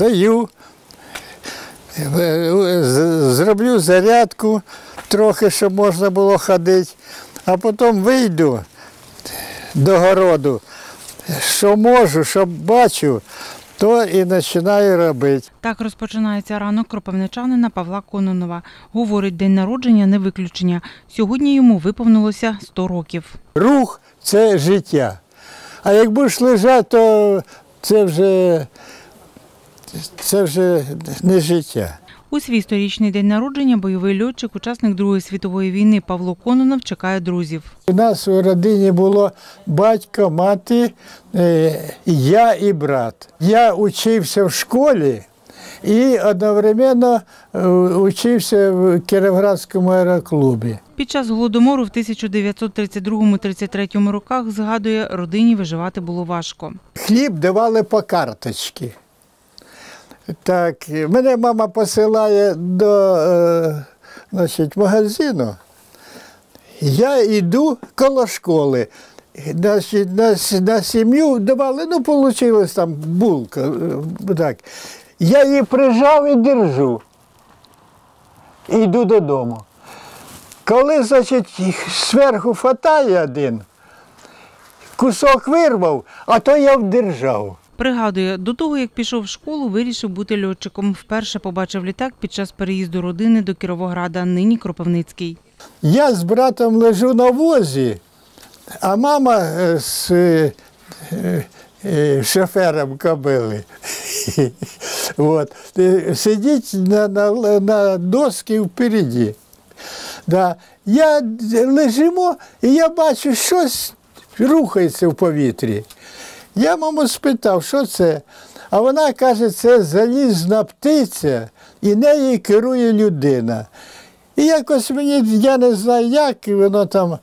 встаю, зроблю зарядку трохи, щоб можна було ходити, а потім вийду до городу, що можу, що бачу, то і починаю робити. Так розпочинається ранок кропивничанина Павла Кононова. Говорить, день народження не виключення. Сьогодні йому виповнилося 100 років. Рух – це життя. А як будеш лежати, то це вже не життя. У свій 100-річний день народження бойовий льотчик, учасник Другої світової війни Павло Кононов чекає друзів. У нас у родині було батько, мати, я і брат. Я учився в школі і одновременно учився в Кіровоградському аероклубі. Під час Голодомору в 1932-33 роках, згадує, родині виживати було важко. Хліб давали по карточці. Так, мене мама посилає до магазину. Я йду коло школи. На сім'ю давали, вийшло там булка. Так. Я її прижав і держу. І йду додому. Коли, зверху хватає один, кусок вирвав, а то я вдержав. Пригадує, до того, як пішов в школу, вирішив бути льотчиком. Вперше побачив літак під час переїзду родини до Кіровограда, нині Кропивницький. Я з братом лежу на возі, а мама з шофером кобили. Сидить на досці впереді. Я лежимо, і я бачу, щось рухається в повітрі. Я маму спитав, що це? А вона каже, це залізна птиця, і нею керує людина. І якось мені, я не знаю як, і воно там,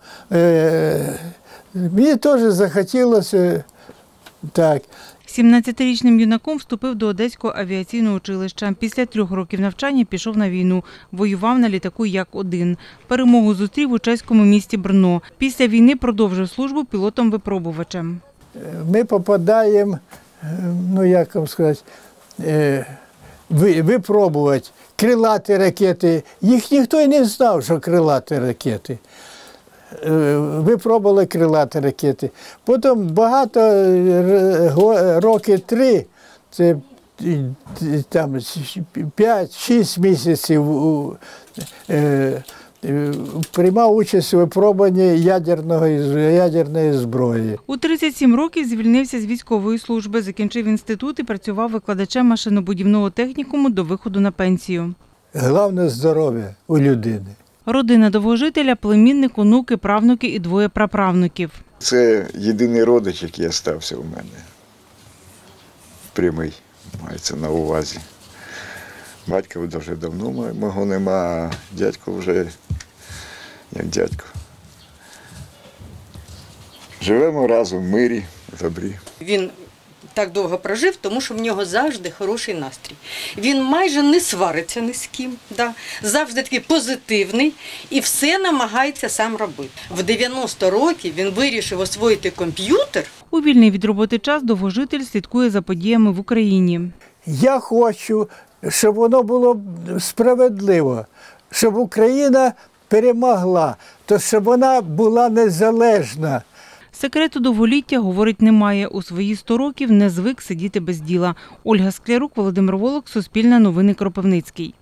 мені теж захотілося так. 17-річним юнаком вступив до Одеського авіаційного училища. Після 3 років навчання пішов на війну. Воював на літаку Як-1. Перемогу зустрів у чеському місті Брно. Після війни продовжив службу пілотом-випробувачем. Ми попадаємо, як вам сказати, випробувати крилаті ракети. Їх ніхто й не знав, що крилаті ракети. Випробували крилаті ракети. Потім багато, роки 3, це там 5-6 місяців приймав участь у випробуванні ядерної зброї. У 37 років звільнився з військової служби, закінчив інститут і працював викладачем машинобудівного технікуму до виходу на пенсію. Головне – здоров'я у людини. Родина довгожителя – племінник, онуки, правнуки і 2 праправнуків. Це єдиний родич, який залишився у мене. Прямий, мається на увазі. Батька вже давно мого нема, а дядько вже як дядько. Живемо разом в мирі, в добрі. Він так довго прожив, тому що в нього завжди хороший настрій. Він майже не свариться ні з ким, завжди такий позитивний і все намагається сам робити. В 90 років він вирішив освоїти комп'ютер. У вільний від роботи час довгожитель слідкує за подіями в Україні. Я хочу, щоб воно було справедливо, щоб Україна перемогла, то щоб вона була незалежна. Секрету довголіття, говорить, немає. У свої 100 років не звик сидіти без діла. Ольга Склярук, Володимир Волок, Суспільне новини, Кропивницький.